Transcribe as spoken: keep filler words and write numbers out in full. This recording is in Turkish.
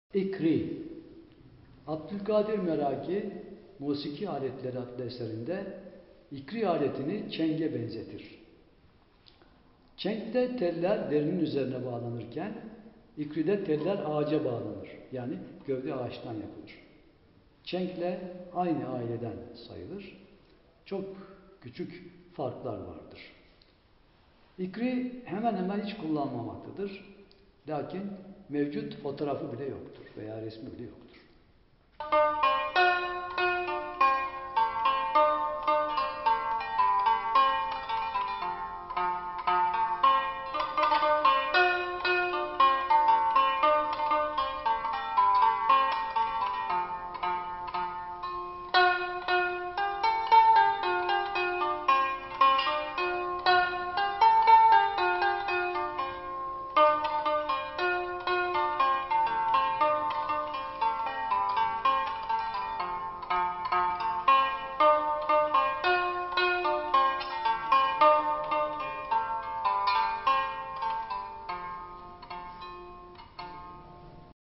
İkri, Abdülkadir Meraki Musiki Aletleri adlı eserinde ikri aletini çenge benzetir. Çenkte teller derinin üzerine bağlanırken ikride teller ağaca bağlanır. Yani gövde ağaçtan yapılır. Çenkle aynı aileden sayılır. Çok küçük farklar vardır. İkri hemen hemen hiç kullanmamaktadır. Lakin mevcut fotoğrafı bile yoktur veya resmi bile yoktur.